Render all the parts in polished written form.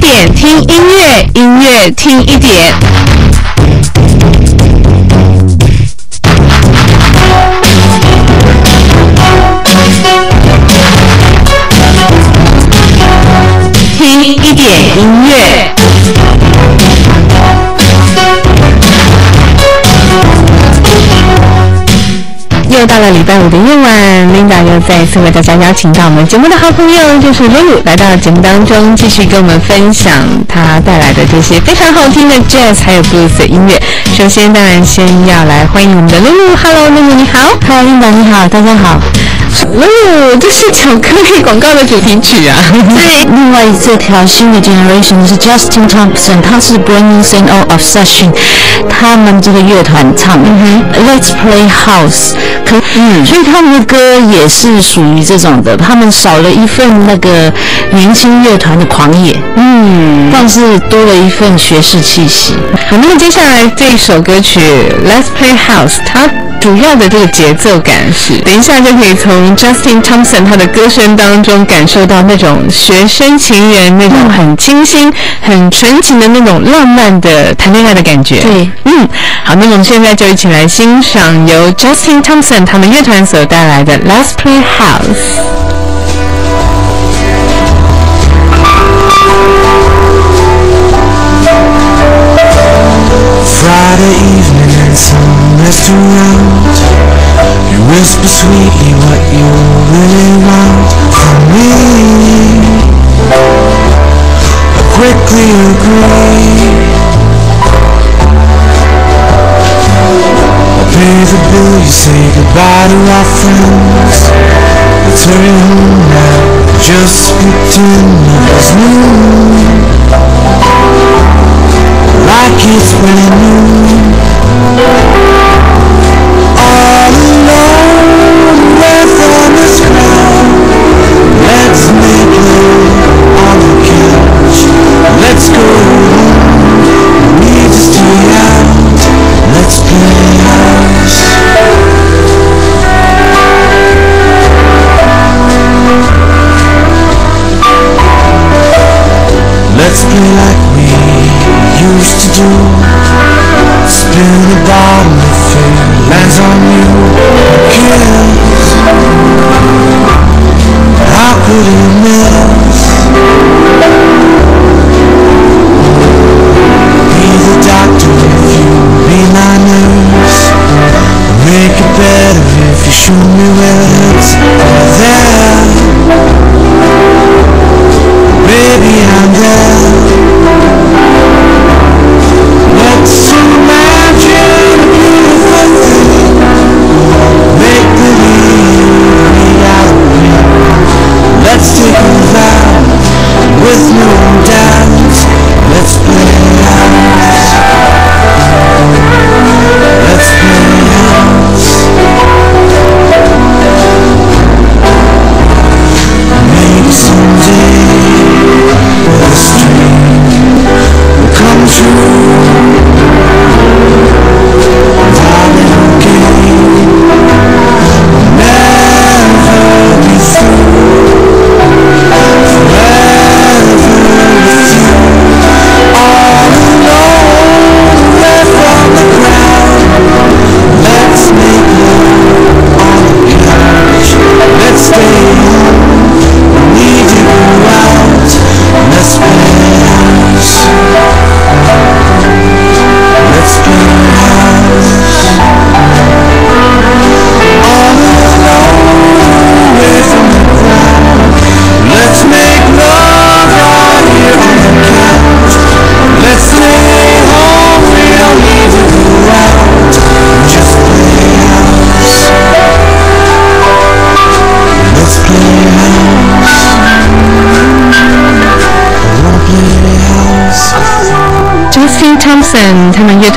点听音乐，音乐听一点。听一点音乐。又到了礼拜五的夜晚 ，Linda 又再一次为大家邀请到我们节目的好朋友，就是 Lulu 来到节目当中，继续跟我们分享她带来的这些非常好听的 Jazz 还有 Blues 的音乐。首先，当然先要来欢迎我们的 Lulu。Hello Lulu， 你好。 Hello Linda， 你好，大家好。 Lulu， 这是巧克力广告的主题曲啊。 对，另外这条新的 generation 是 Justin Thompson， 他是 Bringing Sound of Obsession， 他们这个乐团唱的Let's Play House。所以他们的歌也是属于这种的，他们少了一份那个年轻乐团的狂野，但是多了一份学士气息。 好，那么接下来这一首歌曲 Let's Play House， 它主要的这个节奏感是，等一下就可以从 Justin Thompson 他的歌声当中感受到那种学生情人那种很清新、很纯情的那种浪漫的谈恋爱的感觉。 对， 好，那么我们现在就一起来欣赏由 Justin Thompson 他们乐团所带来的 Let's Play House。 Friday evening in some restaurant, you whisper sweetly what you really want from me. I quickly agree. I'll pay the bill, you say goodbye to our friends. Let's hurry home now, just pretend nothing's new. Like it's brand new. All alone, away from this crowd. Let's make love on the couch. Let's go home, we need to stay out. Let's play house. Let's play like we used to do. Spin a bottle if it lands on you. Kiss. How could you miss? Be the doctor if you be my nurse. Make it better if you show me where it's there. Baby, I'm there. Let's imagine a beautiful thing. Make believe we got a win. Let's take a vow with no doubts. Let's play house. Let's play house. Maybe someday this dream will come true. Let's stay home, we need to go out. Let's play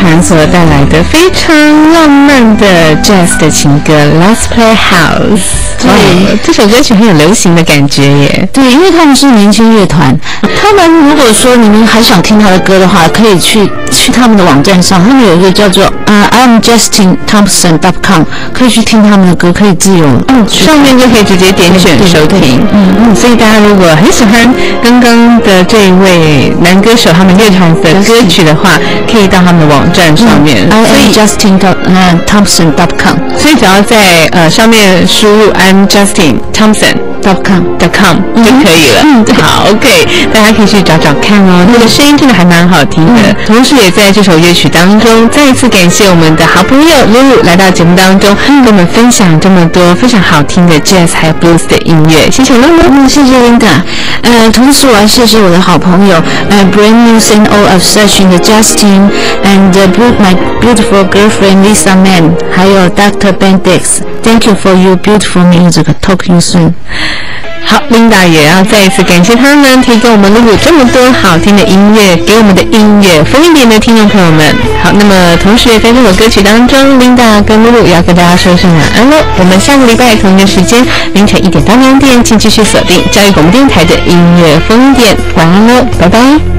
团所带来的非常浪漫的 jazz 的情歌 Let's Play House。 对，这首歌曲很有流行的感觉耶。 对，因为他们是年轻乐团，他们如果说你们还想听他的歌的话，可以去他们的网站上，他们有一个叫做IamJustinThompson.com， 可以去听他们的歌，可以自由上面就可以直接点选收听。所以大家如果很喜欢刚刚的这一位男歌手他们乐团的歌曲的话，可以到他们的网站上面 IamJustinThompson.com， 所以只要在上面输入 IamJustinThompson.com 就可以了。好 ，OK， 大家可以去找找看哦。那个声音真的还蛮好听的。同时也在这首乐曲当中，再一次感谢我们的好朋友 Lulu 来到节目当中，跟我们分享这么多非常好听的 Jazz 还有 Blues 的音乐。谢谢 Lulu， 谢谢 Linda。同时我要谢谢我的好朋友Brand New CEO of Session 的 Justin and my beautiful girlfriend Lisa Mann， 还有 Dr. Bendix。Thank you for your beautiful music. Talk you soon。 好 ，Linda 也要再一次感谢他们提供我们 Lulu 这么多好听的音乐，给我们的音乐疯一点的听众朋友们。好，那么同时也在这首歌曲当中 ，Linda 跟 Lulu 也要跟大家说声晚安喽。我们下个礼拜同一个时间，凌晨1点到2点，请继续锁定教育广播电台的音乐疯一点。晚安喽，拜拜。